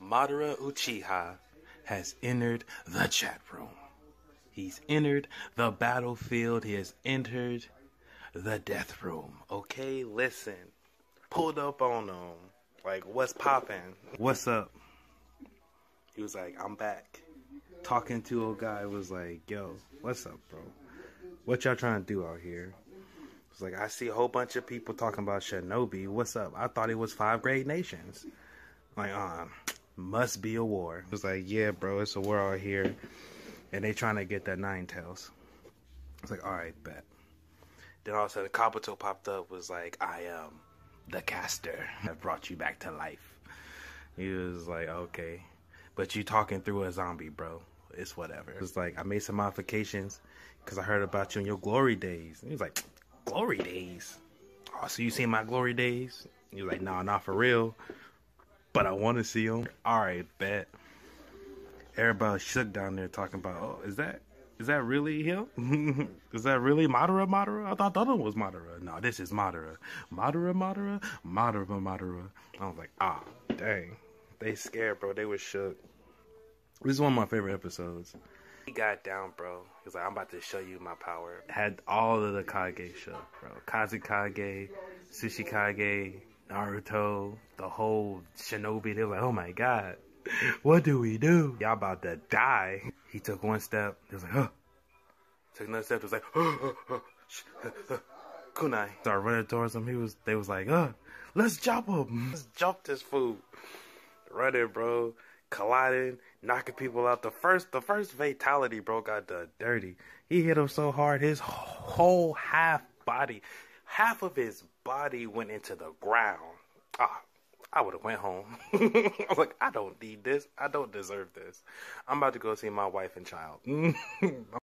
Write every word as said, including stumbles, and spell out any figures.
Madara Uchiha has entered the chat room. He's entered the battlefield. He has entered the death room. Okay, listen. Pulled up on him. Like, what's poppin'? What's up? He was like, I'm back. Talking to a guy was like, yo, what's up, bro? What y'all trying to do out here? It's like, I see a whole bunch of people talking about Shinobi. What's up? I thought it was five great nations. Like, uh, must be a war. It was like, yeah, bro, it's a war out here. And they trying to get that Nine Tails. It's like, all right, bet. Then all of a sudden, Kabuto popped up, was like, I am the caster that brought you back to life. He was like, okay. But you talking through a zombie, bro. It's whatever. It was like, I made some modifications because I heard about you in your glory days. And he was like, glory days? Oh, so you seen my glory days? He was like, nah, not for real. But I want to see them. All right, bet. Everybody shook down there talking about, oh, is that is that really him? Is that really Madara Madara? I thought the other one was Madara. No, this is Madara. Madara Madara? Madara Madara. I was like, ah, dang. They scared, bro. They were shook. This is one of my favorite episodes. He got down, bro. He was like, I'm about to show you my power. Had all of the Kage shook, bro. Kazekage, Tsuchikage, Naruto, the whole Shinobi. They were like, oh my god. What do we do? Y'all about to die. He took one step. He was like, huh. Took another step. He was like, huh, huh, huh. Kunai. Started running towards him. He was, they was like, uh, let's jump him. Let's jump this fool. Running, bro. Colliding, knocking people out. The first, the first fatality, bro, got done dirty. He hit him so hard, his whole half body, half of his body went into the ground. Ah. I would have went home. I was like, I don't need this. I don't deserve this. I'm about to go see my wife and child.